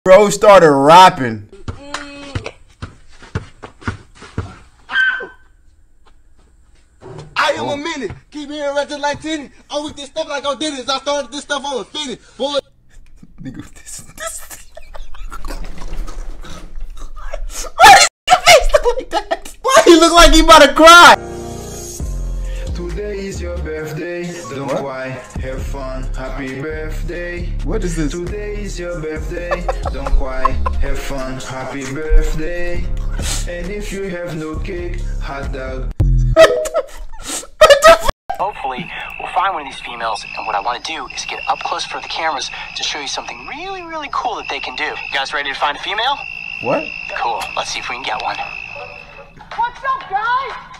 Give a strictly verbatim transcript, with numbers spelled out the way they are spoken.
Bro started rapping. I am a minute. Keep hearing right just like Tenny. I with this stuff like I did it. I started this stuff on Spinning. Boy. Nigga, this, this. Why does your face look like that? Why he look like he about to cry? Today is your birthday. Don't What? cry. Have fun. Happy birthday. What is this? Today is your birthday. Don't cry. Have fun. Happy birthday. And if you have no cake, hot dog. Hopefully, we'll find one of these females, and what I want to do is get up close for the cameras to show you something really, really cool that they can do. You guys ready to find a female? What? Cool. Let's see if we can get one. What's up, guys?